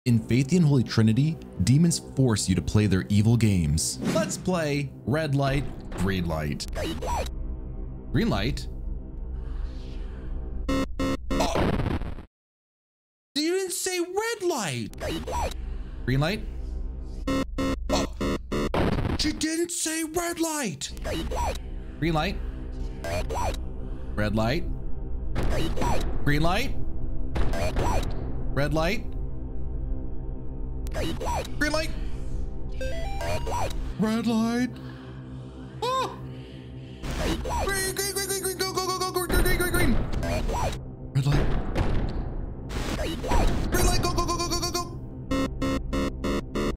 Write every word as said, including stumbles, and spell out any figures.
In Faith the Unholy Trinity, demons force you to play their evil games. Let's play red light, green light. Green light? Oh. You didn't say red light. Green light? Oh. She didn't say red light. Green light? Red light? Green light? Red light? Green light. Red light. Oh. Green, green, green, green, green, go, go, go, go, green, green, green, green. Red light.